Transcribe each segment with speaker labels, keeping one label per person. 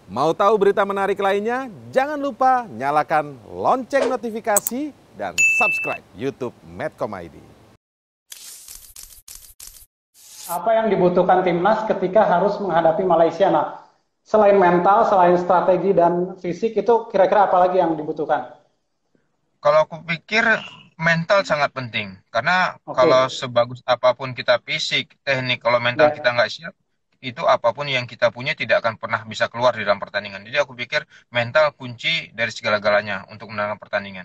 Speaker 1: Mau tahu berita menarik lainnya? Jangan lupa nyalakan lonceng notifikasi dan subscribe YouTube Medcom ID.
Speaker 2: Apa yang dibutuhkan timnas ketika harus menghadapi Malaysia? Nah, selain mental, selain strategi dan fisik, itu kira-kira apa lagi yang dibutuhkan?
Speaker 3: Kalau aku pikir mental sangat penting. Karena kalau
Speaker 2: Oke,
Speaker 3: sebagus apapun kita fisik, teknik, kalau mental kita
Speaker 2: ya.
Speaker 3: nggak siap, itu apapun yang kita punya tidak akan pernah bisa keluar di dalam pertandingan. Jadi aku pikir mental kunci dari segala-galanya untuk menangkan pertandingan.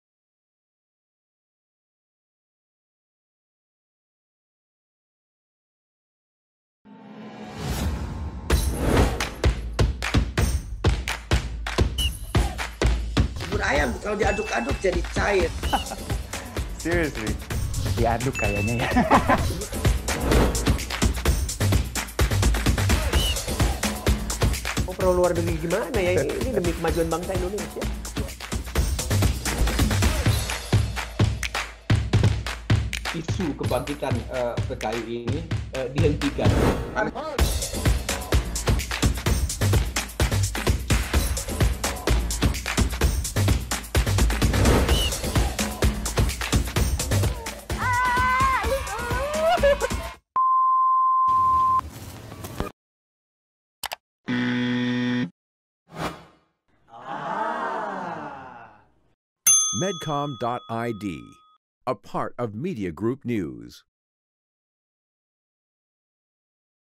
Speaker 4: Bubur ayam kalau diaduk-aduk jadi cair.
Speaker 5: Seriously, diaduk kayaknya ya.
Speaker 6: Oh, pro luar negeri gimana ya? Ini demi kemajuan bangsa Indonesia.
Speaker 7: Isu kebangkitan PKI ini dihentikan.
Speaker 8: Medcom.id, a part of Media Group News.